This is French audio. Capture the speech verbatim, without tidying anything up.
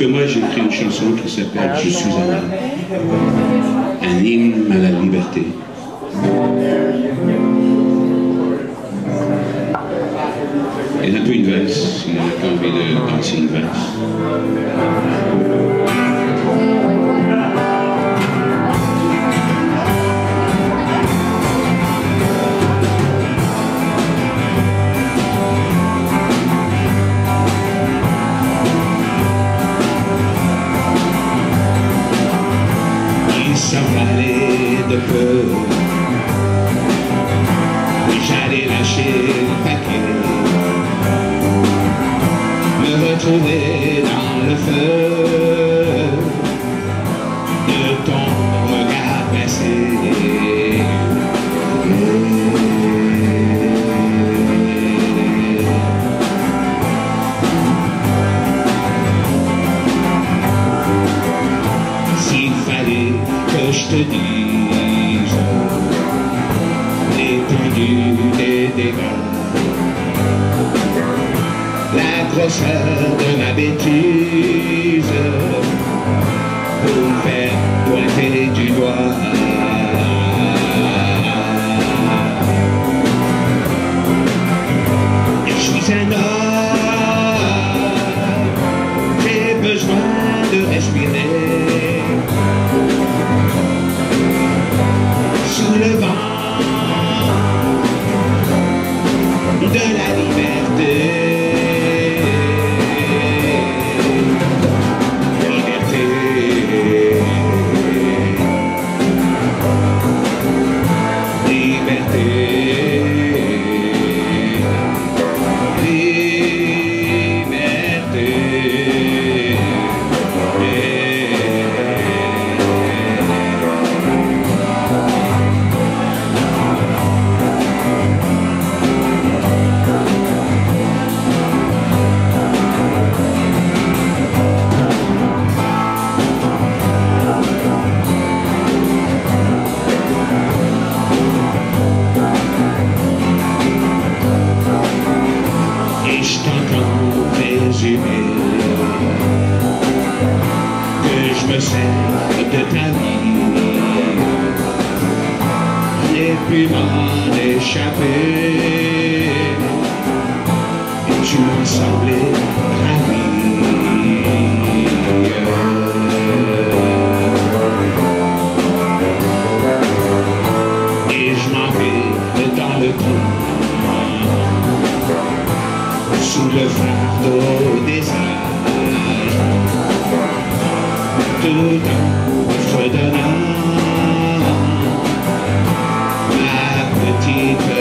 que moi j'ai écrit une chanson qui s'appelle « Je suis un homme », un hymne à la liberté. Et un peu une valse, si on n'a pas envie de danser une valse. S'emballer de peu, j'allais lâcher le paquet, me retrouver dans le feu de ton regard glacé. S'il fallait que je te dise l'étendue des dégâts, la grosseur de ma bêtise, pour me faire pointer du doigt. Je suis un homme, j'ai besoin de respirer sous le vent de la liberté. Liberté. Liberté. Je t'entends résumer que je me sers de ta vie, j'ai pu m'en échapper et tu m'en semblais ravi. Et je m'en vais dans le temps sous le fardeau des âges, tout en fredonnant ma petite